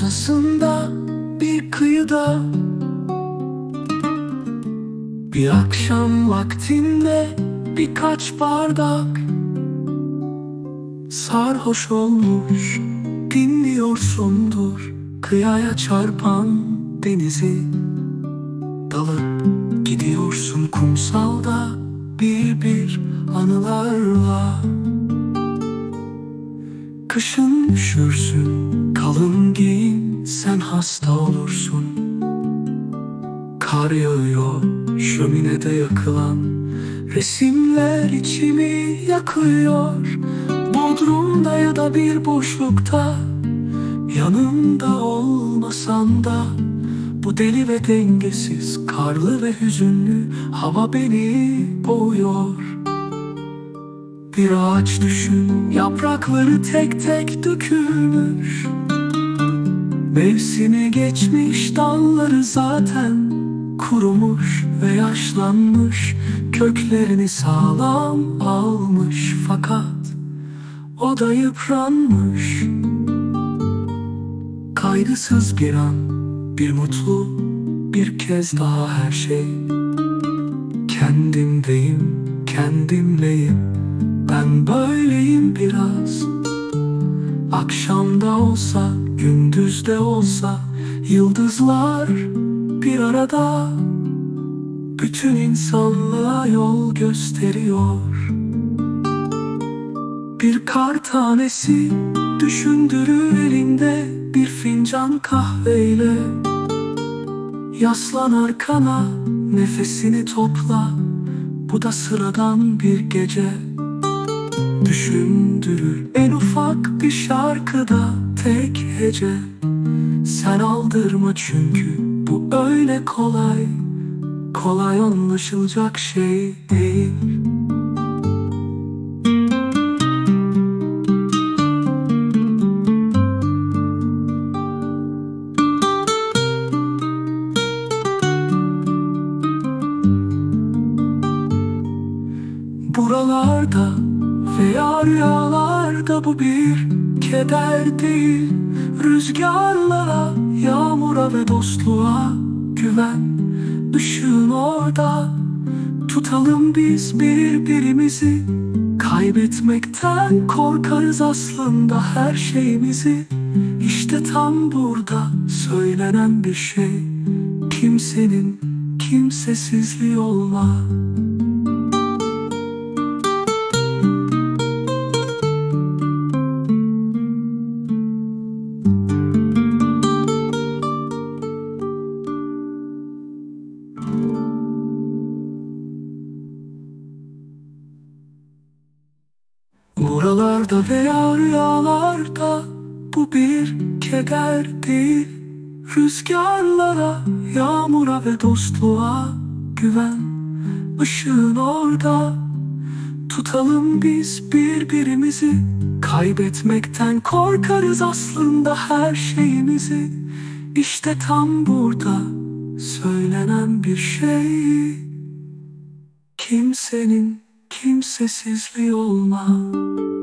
ortasında bir kıyıda, bir akşam vaktinde birkaç bardak sarhoş olmuş dinliyorsundur kıyaya çarpan denizi. Dalıp gidiyorsun kumsalda bir bir anılarla. Kışın üşürsün, kalın giyin, sen hasta olursun. Kar yağıyor, şöminede yakılan resimler içimi yakıyor. Bodrumda ya da bir boşlukta, yanımda olmasan da, bu deli ve dengesiz, karlı ve hüzünlü hava beni boğuyor. Bir ağaç düşün, yaprakları tek tek dökülmüş. Mevsimi geçmiş, dalları zaten kurumuş ve yaşlanmış. Köklerini sağlam almış fakat o da yıpranmış. Kaygısız bir an, bir mutlu, bir kez daha her şey. Kendimdeyim, kendimleyim, ben böyleyim biraz. Akşamda olsa, gündüzde olsa, yıldızlar bir arada bütün insanlığa yol gösteriyor. Bir kar tanesi düşündürür elinde bir fincan kahveyle. Yaslan arkana, nefesini topla, bu da sıradan bir gece. Düşündürür en ufak bir şarkıda tek hece. Sen aldırma çünkü bu öyle kolay, kolay anlaşılacak şey değil. Buralarda veya rüyalarda bu bir keder değil. Rüzgarlara, yağmura ve dostluğa güven. Işığın orada, tutalım biz birbirimizi. Kaybetmekten korkarız aslında her şeyimizi. İşte tam burada söylenen bir şey: kimsenin kimsesizliği olma. Buralarda veya rüyalarda bu bir keder değil. Rüzgarlara, yağmura ve dostluğa güven. Işığın orada, tutalım biz birbirimizi. Kaybetmekten korkarız aslında her şeyimizi. İşte tam burada söylenen bir şey: kimsenin kimsesizliği olma.